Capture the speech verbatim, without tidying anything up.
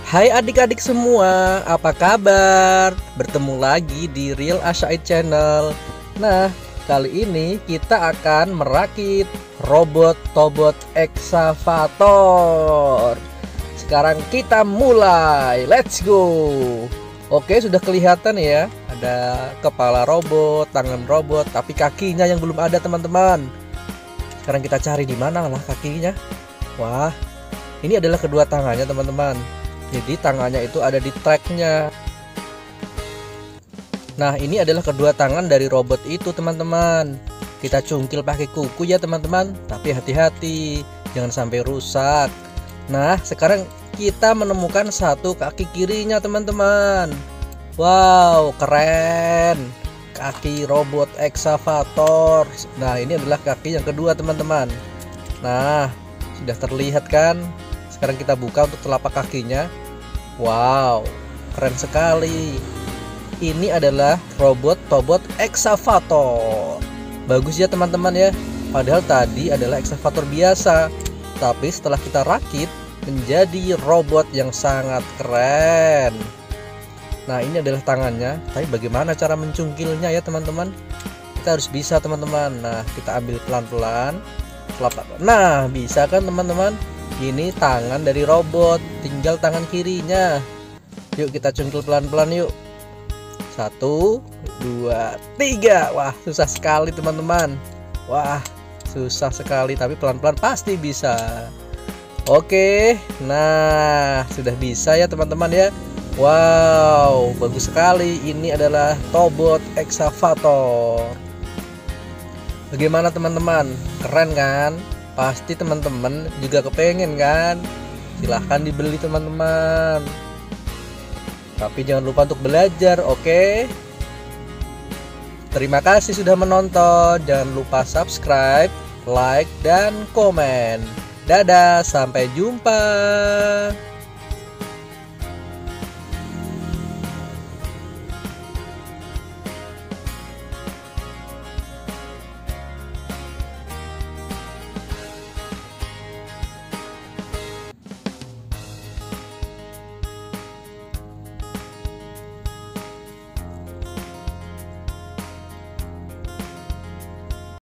Hai adik-adik semua, apa kabar? Bertemu lagi di Real Asyaid Channel. Nah, kali ini kita akan merakit robot Tobot Excavator. Sekarang kita mulai, let's go. Oke, sudah kelihatan ya, ada kepala robot, tangan robot, tapi kakinya yang belum ada teman-teman. Sekarang kita cari di mana lah kakinya. Wah, ini adalah kedua tangannya teman-teman. Jadi tangannya itu ada di tracknya. Nah, ini adalah kedua tangan dari robot itu teman-teman. Kita cungkil pakai kuku ya teman-teman. Tapi hati-hati, jangan sampai rusak. Nah, sekarang kita menemukan satu kaki kirinya teman-teman. Wow, keren. Kaki robot excavator. Nah, ini adalah kaki yang kedua teman-teman. Nah, sudah terlihat kan? Sekarang kita buka untuk telapak kakinya. Wow, keren sekali. Ini adalah robot Tobot Excavator. Bagus ya teman-teman ya. Padahal tadi adalah excavator biasa, tapi setelah kita rakit menjadi robot yang sangat keren. Nah, ini adalah tangannya. Tapi bagaimana cara mencungkilnya ya teman-teman? Kita harus bisa teman-teman. Nah, kita ambil pelan-pelan. Nah, bisa kan teman-teman? Ini tangan dari robot, tinggal tangan kirinya. Yuk kita cungkil pelan-pelan yuk. Satu, dua, tiga. Wah, susah sekali teman-teman. Wah, susah sekali, tapi pelan-pelan pasti bisa. Oke, nah sudah bisa ya teman-teman ya. Wow, bagus sekali. Ini adalah Tobot Excavator. Bagaimana teman-teman? Keren kan? Pasti teman-teman juga kepengen kan? Silahkan dibeli teman-teman. Tapi jangan lupa untuk belajar, oke? Terima kasih sudah menonton. Jangan lupa subscribe, like, dan komen. Dadah, sampai jumpa.